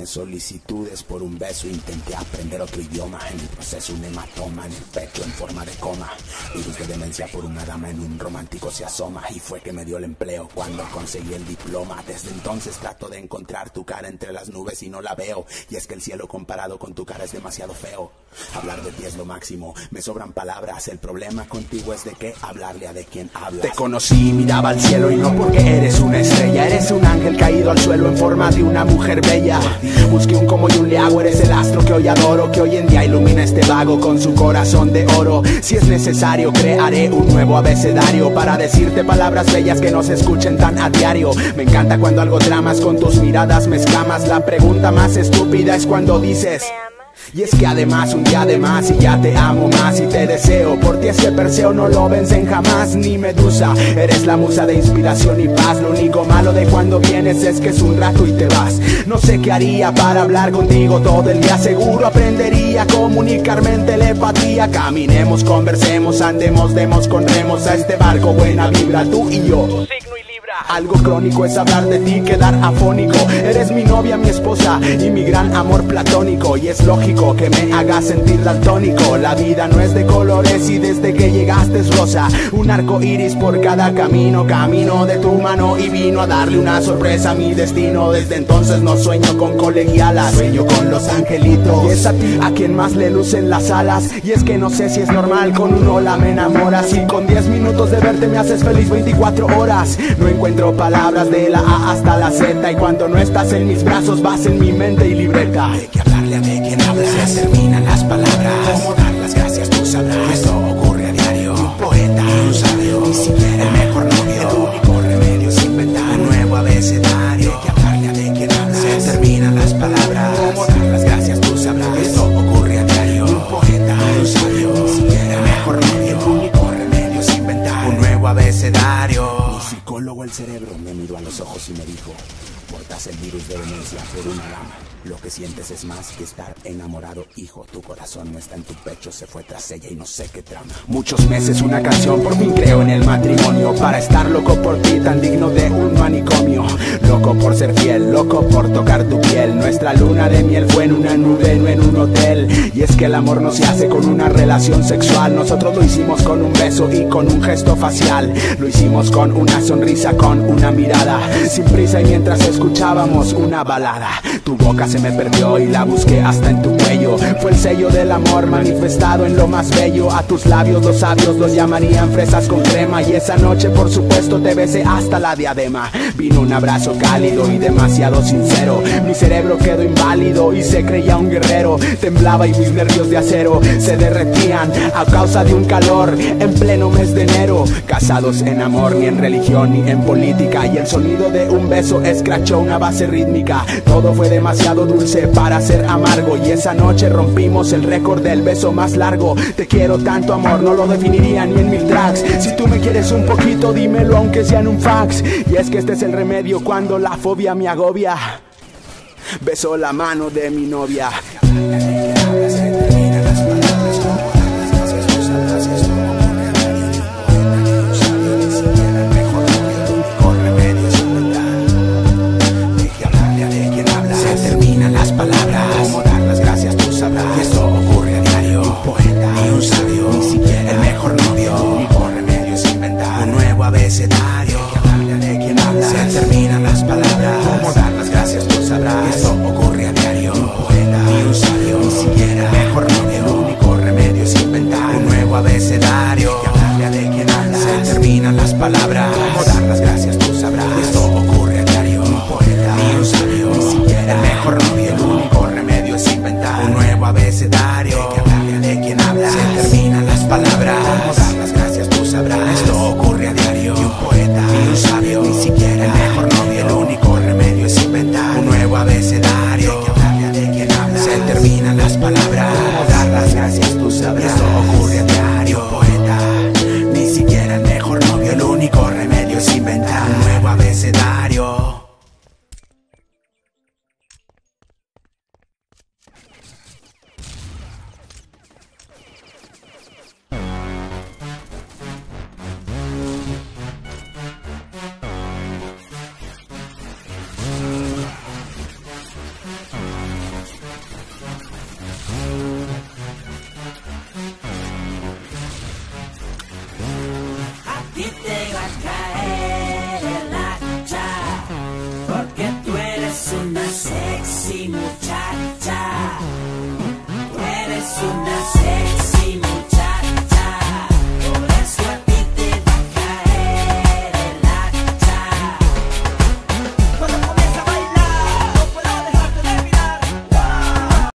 Millones solicitudes por un beso. Intenté aprender otro idioma. En el proceso un hematoma en el pecho en forma de coma. Virus de demencia por una dama en un romántico se asoma. Y fue que me dio el empleo cuando conseguí el diploma. Desde entonces trato de encontrar tu cara entre las nubes y no la veo. Y es que el cielo comparado con tu cara es demasiado feo. Hablar de ti es lo máximo, me sobran palabras. El problema contigo es de que hablarle a de quien hablas. Te conocí, miraba al cielo y no porque eres una estrella. Eres un ángel caído al suelo en forma de una mujer bella. Busqué un cómo y un le hago, eres el astro que hoy adoro, que hoy en día ilumina este vago con su corazón de oro. Si es necesario crearé un nuevo abecedario para decirte palabras bellas que no se escuchen tan a diario. Me encanta cuando algo tramas, con tus miradas me escamas. La pregunta más estúpida es cuando dices: y es que además un día de más y ya te amo más y te deseo. Por ti ese Perseo no lo vencen jamás ni Medusa. Eres la musa de inspiración y paz. Lo único malo de cuando vienes es que es un rato y te vas. No sé qué haría para hablar contigo todo el día. Seguro aprendería a comunicarme en telepatía. Caminemos, conversemos, andemos, demos con remos a este barco. Buena vibra, tú y yo. Algo crónico es hablar de ti, quedar afónico. Eres mi novia, mi esposa y mi gran amor platónico. Y es lógico que me hagas sentir daltónico. La vida no es de colores y desde que llegaste es rosa. Un arco iris por cada camino. Camino de tu mano y vino a darle una sorpresa a mi destino. Desde entonces no sueño con colegialas, sueño con los angelitos. Y es a ti a quien más le lucen las alas. Y es que no sé si es normal, con un hola me enamoras. Y con 10 minutos de verte me haces feliz 24 horas. No encuentro palabras de la A hasta la Z. Y cuando no estás en mis brazos vas en mi mente y libreta. Hay que hablarle a de quien hablas. Se terminan las palabras. Cómo dar las gracias tú sabrás. Esto ocurre a diario. Un poeta, un sabio, ni siquiera el mejor novio. El único remedio es inventar un nuevo abecedario. Hay que hablarle a de quien hablas. Se terminan las palabras. Cómo dar las gracias tú sabrás. Esto ocurre a diario. Un poeta, un sabio, ni siquiera el mejor novio. El único remedio es inventar un nuevo abecedario. Psicólogo el cerebro me miró a los ojos y me dijo: portas el virus de demencia por una dama. Lo que sientes es más que estar enamorado, hijo. Tu corazón no está en tu pecho, se fue tras ella y no sé qué trama. Muchos meses una canción, por fin creo en el matrimonio. Para estar loco por ti, tan digno de un manicomio. Loco por ser fiel, loco por tocar tu piel. Nuestra luna de miel fue en una nube, no en un hotel. Y es que el amor no se hace con una relación sexual. Nosotros lo hicimos con un beso y con un gesto facial. Lo hicimos con una sonrisa, con una mirada. Sin prisa y mientras escuchábamos una balada. Tu boca se me perdió y la busqué hasta en tu cuello. Fue el sello del amor manifestado en lo más bello. A tus labios los sabios los llamarían fresas con crema. Y esa noche por supuesto te besé hasta la diadema. Vino un abrazo cálido y demasiado sincero. Mi cerebro quedó inválido y se creía un guerrero. Temblaba y mis nervios de acero se derretían a causa de un calor en pleno mes de enero. Casados en amor, ni en religión ni en política. Y el sonido de un beso escrachó una base rítmica. Todo fue demasiado dulce para ser amargo. Y esa noche rompimos el récord del beso más largo. Te quiero tanto, amor, no lo definiría ni en 1000 tracks. Si tú me quieres un poquito, dímelo aunque sea en un fax. Y es que este es el remedio cuando la fobia me agobia. Beso la mano de mi novia. Se terminan las palabras. Cómo dar las gracias tú sabrás. Esto ocurre a diario. Un poeta, ni un sabio, ni siquiera mejor novio. El único remedio es inventar un nuevo abecedario. Hay que hablarle a de quien hablas. Se terminan las palabras. Cómo dar las gracias tú sabrás. Esto ocurre a diario. Un poeta, ni un sabio, ni siquiera el mejor novio. El único remedio es inventar un nuevo abecedario. Hay que hablarle a de quien hablas. Se terminan las palabras. Cómo dar las gracias tú sabrás. Esto ocurre a diario. Y un poeta, ni un sabio, ni siquiera el mejor novio. El único remedio es inventar un nuevo abecedario. Hay que hablarle a de quien hablas. Se terminan las palabras. Cómo dar las gracias tú sabrás. Esto ocurre a diario. Un poeta, ni siquiera el mejor novio. El único remedio es inventar un nuevo abecedario. muchacha, tú eres una sexy